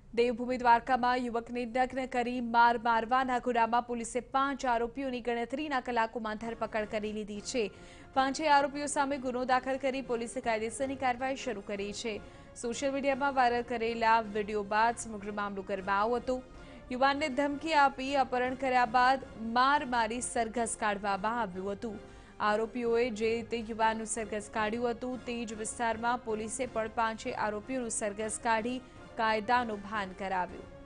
દેવભૂમિ દ્વારકામાં યુવકને નગ્ન કરી માર મારવાના ગુનામાં પોલીસે 5 આરોપીઓની ગણતરીના કલાકોમાં ધરપકડ કરી લીધી છે। 5 આરોપીઓ સામે ગુનો દાખલ કરી પોલીસે કાયદેસરની કાર્યવાહી શરૂ કરી છે। સોશિયલ મીડિયામાં વાયરલ કરેલા વિડીયો બાદ સમગ્ર મામલો ગરમાયો હતો। યુવાનને ધમકી આપી અપહરણ કર્યા બાદ માર મારી સરઘસ કાઢવામાં આવ્યું હતું। આરોપીઓએ જે રીતે યુવાનનું સરઘસ કાઢ્યું હતું તે જ વિસ્તારમાં પોલીસે પણ 5 આરોપીઓનું સરઘસ કાઢી કાયદાનું ભાન કરાવ્યું।